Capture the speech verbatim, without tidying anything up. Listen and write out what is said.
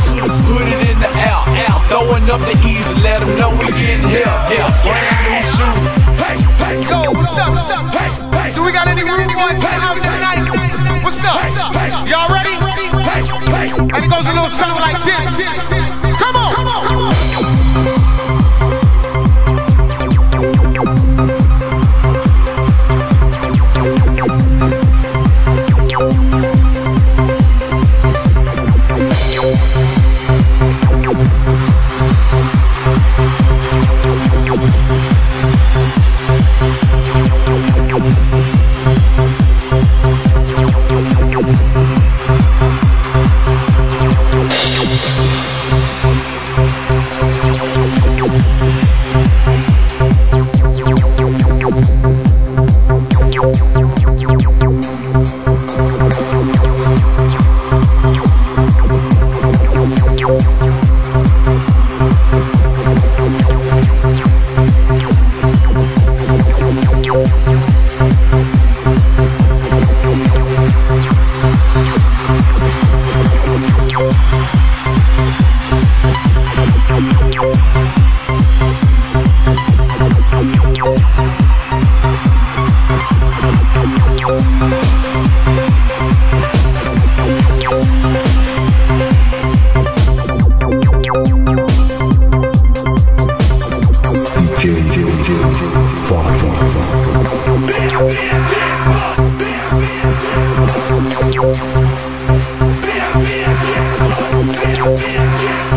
Put it in the air, air. Throwing up the ease to let them know we getting here. Yeah, brand new shoe. Hey, hey, Yo, what's up? What's up? Hey, hey, Do we got any room boys out tonight? What's up? Y'all ready? hey, hey. And it goes a little something like this. Come on! Come on! Bia Bia, Bia Bia, Bia Bia.